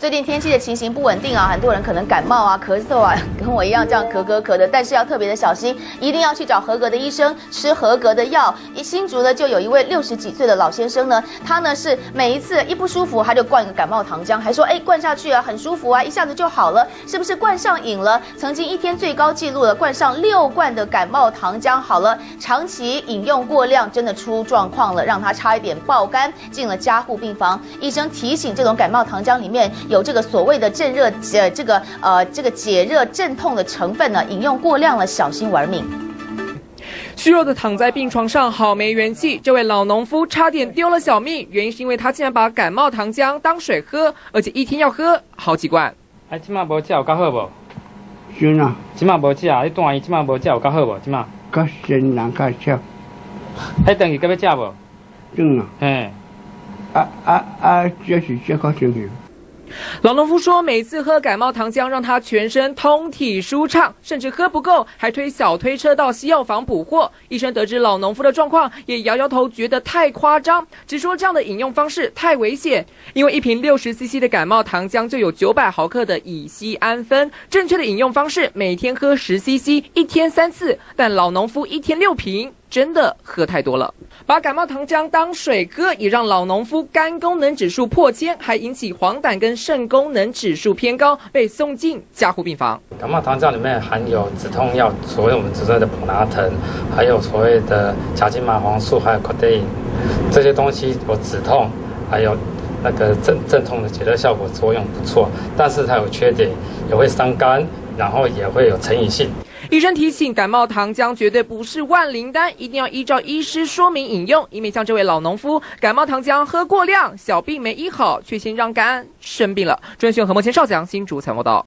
最近天气的情形不稳定啊，很多人可能感冒啊、咳嗽啊，跟我一样这样咳的，但是要特别的小心，一定要去找合格的医生，吃合格的药。新竹呢就有一位60几岁的老先生呢，他呢是每一次一不舒服他就灌个感冒糖浆，还说灌下去啊很舒服啊，一下子就好了，是不是灌上瘾了？曾经一天最高纪录的灌上6罐的感冒糖浆，好了，长期饮用过量真的出状况了，让他差一点爆肝，进了加护病房。医生提醒，这种感冒糖浆里面有这个所谓的镇热这个解热镇痛的成分呢，饮用过量了小心玩命。 虚弱的躺在病床上，好没元气。这位老农夫差点丢了小命，原因是因为他竟然把感冒糖浆当水喝，而且一天要喝好几罐。 即马无食有较好无？ 是啊， 即马无食，你大姨即马无食有较好无？即马？ 较先人较少。 等于搁要食无？ 正啊。 嘿。 这是这个情形。 老农夫说，每次喝感冒糖浆让他全身通体舒畅，甚至喝不够还推小推车到西药房补货。医生得知老农夫的状况，也摇摇头，觉得太夸张，只说这样的饮用方式太危险，因为一瓶60cc 的感冒糖浆就有900毫克的乙酰氨酚，正确的饮用方式每天喝10cc，一天3次，但老农夫一天6瓶。真的喝太多了，把感冒糖浆当水喝，也让老农夫肝功能指数破千，还引起黄疸跟肾功能指数偏高，被送进加护病房。 感冒糖浆里面含有止痛药，所谓我们所谓的普拿疼，还有所谓的甲基麻黄素，还有 codeine， 这些东西有止痛，还有那个镇痛的解热效果作用不错，但是它有缺点，也会伤肝，然后也会有成瘾性。 医生提醒，感冒糖浆绝对不是万灵丹，一定要依照医师说明饮用，以免像这位老农夫，感冒糖浆喝过量，小病没医好，却先让肝生病了。专选何孟谦、邵翔新竹采访报道。